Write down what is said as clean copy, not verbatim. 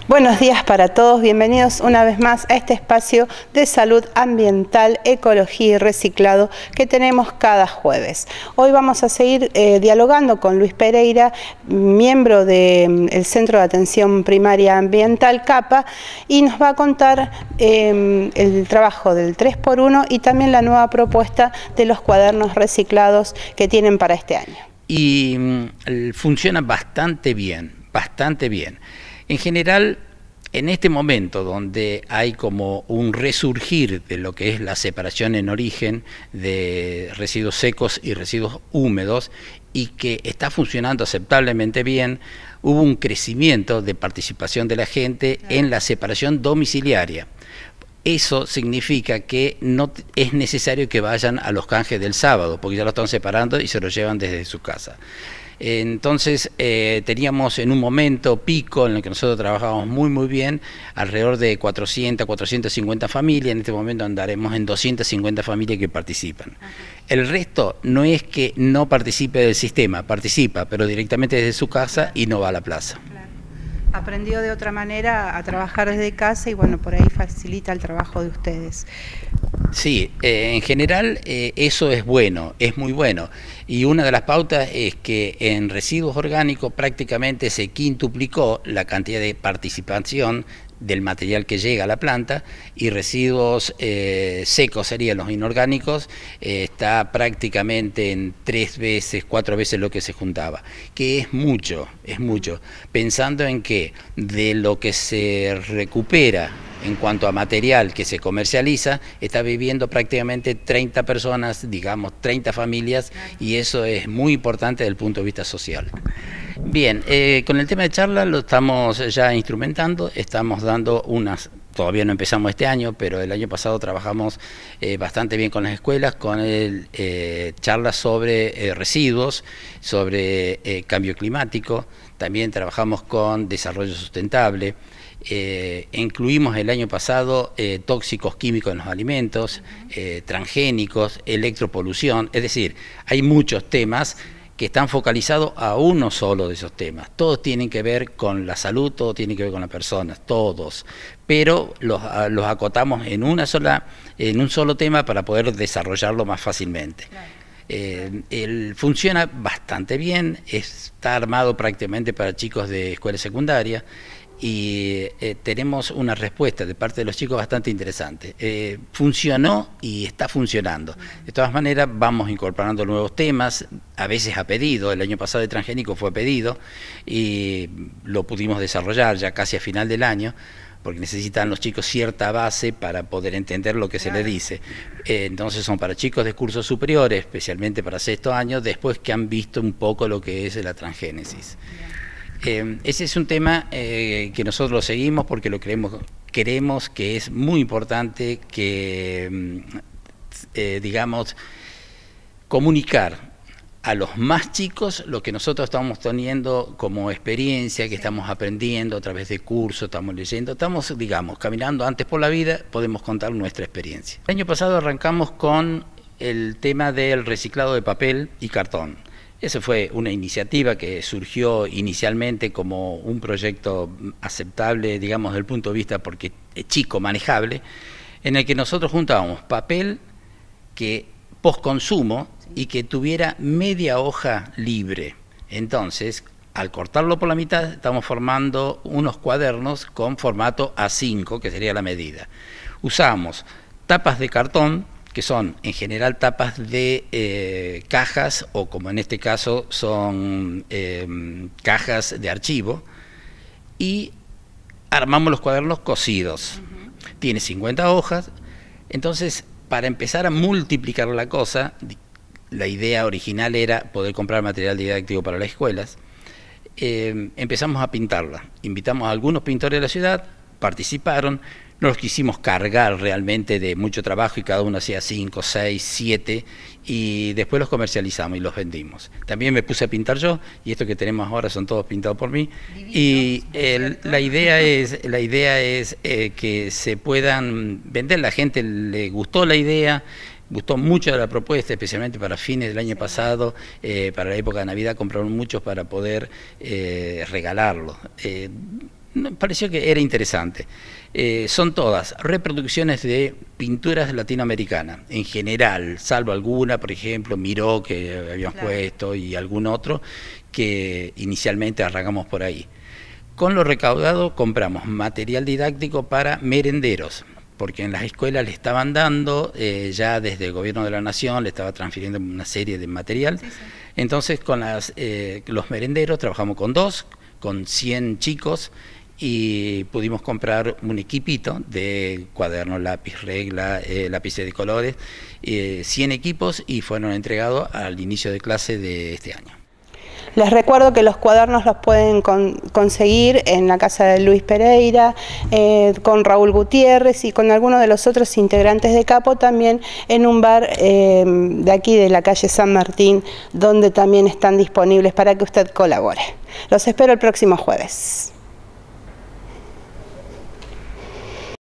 Buenos días para todos, bienvenidos una vez más a este espacio de salud ambiental, ecología y reciclado que tenemos cada jueves. Hoy vamos a seguir dialogando con Luis Pereira, miembro del Centro de Atención Primaria Ambiental CAPA, y nos va a contar el trabajo del 3x1 y también la nueva propuesta de los cuadernos reciclados que tienen para este año. Y funciona bastante bien, bastante bien. En general, en este momento donde hay como un resurgir de lo que es la separación en origen de residuos secos y residuos húmedos y que está funcionando aceptablemente bien, hubo un crecimiento de participación de la gente en la separación domiciliaria. Eso significa que no es necesario que vayan a los canjes del sábado, porque ya lo están separando y se lo llevan desde su casa. Entonces teníamos en un momento pico en el que nosotros trabajábamos muy bien, alrededor de 400, 450 familias. En este momento andaremos en 250 familias que participan. El resto no es que no participe del sistema, participa, pero directamente desde su casa y no va a la plaza. Aprendió de otra manera a trabajar desde casa y bueno, por ahí facilita el trabajo de ustedes. Sí, en general eso es bueno, es muy bueno. Y una de las pautas es que en residuos orgánicos prácticamente se quintuplicó la cantidad de participación del material que llega a la planta, y residuos secos serían los inorgánicos, está prácticamente en 3 veces, 4 veces lo que se juntaba, que es mucho, pensando en que de lo que se recupera en cuanto a material que se comercializa, está viviendo prácticamente 30 personas, digamos 30 familias, y eso es muy importante desde el punto de vista social. Bien, con el tema de charla lo estamos ya instrumentando, estamos dando unas, todavía no empezamos este año, pero el año pasado trabajamos bastante bien con las escuelas, con charlas sobre residuos, sobre cambio climático, también trabajamos con desarrollo sustentable. Incluimos el año pasado tóxicos químicos en los alimentos, transgénicos, electropolución, es decir, hay muchos temas que están focalizados a uno solo de esos temas. Todos tienen que ver con la salud, todos tienen que ver con las personas, todos, pero los acotamos en un solo tema para poder desarrollarlo más fácilmente. Funciona bastante bien, está armado prácticamente para chicos de escuela secundaria, y tenemos una respuesta de parte de los chicos bastante interesante. Funcionó y está funcionando. De todas maneras vamos incorporando nuevos temas, a veces a pedido. El año pasado de transgénico fue a pedido y lo pudimos desarrollar ya casi a final del año, porque necesitan los chicos cierta base para poder entender lo que se les dice. Entonces son para chicos de cursos superiores, especialmente para 6º año, después que han visto un poco lo que es la transgénesis. Ese es un tema que nosotros seguimos porque lo queremos que es muy importante que, digamos, comunicar a los más chicos lo que nosotros estamos teniendo como experiencia, que estamos aprendiendo a través de cursos, estamos leyendo, estamos, digamos, caminando antes por la vida, podemos contar nuestra experiencia. El año pasado arrancamos con el tema del reciclado de papel y cartón. Esa fue una iniciativa que surgió inicialmente como un proyecto aceptable, digamos, desde el punto de vista porque es chico, manejable, en el que nosotros juntábamos papel que postconsumo y que tuviera media hoja libre. Entonces, al cortarlo por la mitad, estamos formando unos cuadernos con formato A5, que sería la medida. Usamos tapas de cartón, que son en general tapas de cajas, o como en este caso son cajas de archivo, y armamos los cuadernos cosidos. Tiene 50 hojas, entonces para empezar a multiplicar la cosa, la idea original era poder comprar material didáctico para las escuelas. Empezamos a pintarla, invitamos a algunos pintores de la ciudad, participaron. No los quisimos cargar realmente de mucho trabajo y cada uno hacía 5, 6, 7 y después los comercializamos y los vendimos. También me puse a pintar yo y estos que tenemos ahora son todos pintados por mí. Y la idea es que se puedan vender. La gente le gustó la idea, gustó mucho la propuesta, especialmente para fines del año pasado, para la época de Navidad compraron muchos para poder regalarlo. pareció que era interesante. Son todas reproducciones de pinturas latinoamericanas, en general, salvo alguna, por ejemplo, Miró, que habíamos puesto, y algún otro, que inicialmente arrancamos por ahí. Con lo recaudado compramos material didáctico para merenderos, porque en las escuelas le estaban dando, ya desde el gobierno de la nación le estaba transfiriendo una serie de material. Entonces con los merenderos trabajamos con 100 chicos, y pudimos comprar un equipito de cuadernos, lápiz, regla, lápices de colores, 100 equipos, y fueron entregados al inicio de clase de este año. Les recuerdo que los cuadernos los pueden conseguir en la casa de Luis Pereira, con Raúl Gutiérrez y con algunos de los otros integrantes de Capo, también en un bar de aquí de la calle San Martín, donde también están disponibles para que usted colabore. Los espero el próximo jueves.